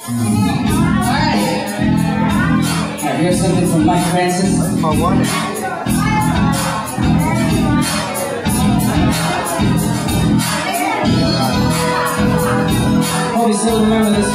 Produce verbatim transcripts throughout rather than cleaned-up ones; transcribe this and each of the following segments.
Alright, here's something from Mike Francis. For what? Hope you still remember this one.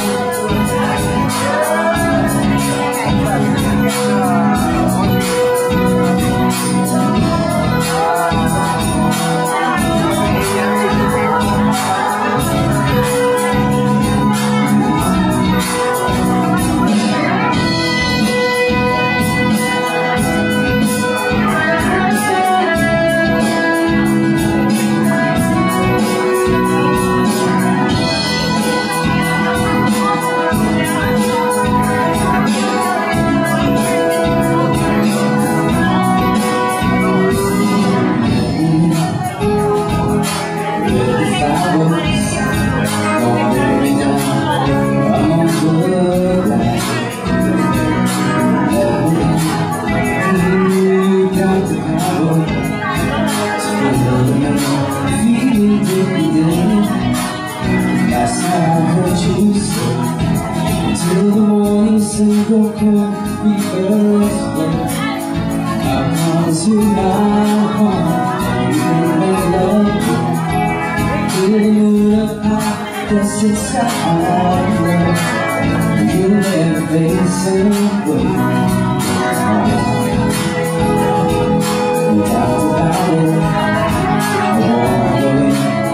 Last night I heard you say, till the morning sun go cold, we first went. I promise you my heart, you can make love. Till the moon up high, that's inside love. You never face away. Without about it, I walk away.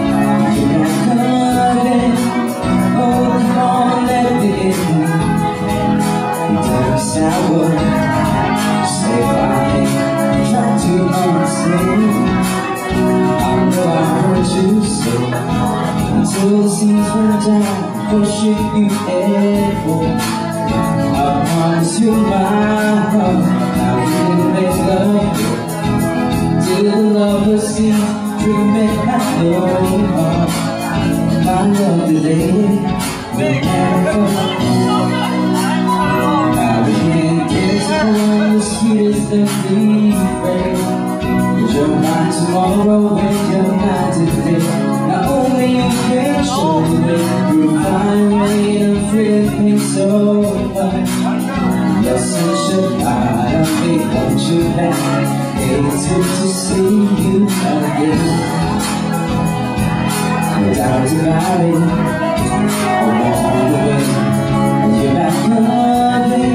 Sour, stay by, try to understand. I know I heard you say, until the seas run down, pushing you ever. I promise you my heart, I will make love. Till the lovers see, dreaming I know my lovely lady will never. The sweetest of these days, cause you're mine tomorrow and you're mine today. Not only you can show me, you find me and feel me so much. You're such a part of me, want you back. It's good to see you again. Without about it, I'm on the way. You're back again.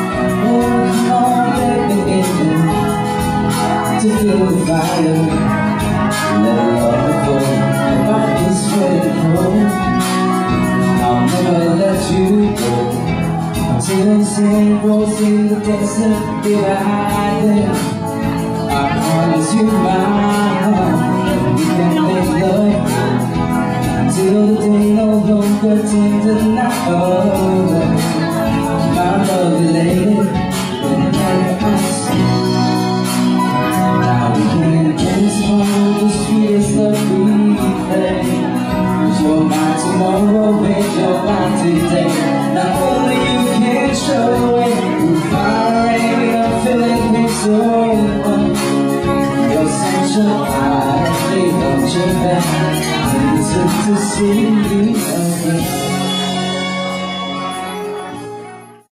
To feel the fire, let love go. About this way to grow, I'll never let you go. Until the sand rolls in the desert divided. I promise you my heart, we can make love. Until the day no longer tender night over. My lovely lady, when never I see. The sweetest of everything, cause you're mine tomorrow and you're mine today. Not only you can show it, you're firing, I'm feeling me so much. You're such a heart, they want you back. It's good to see you again.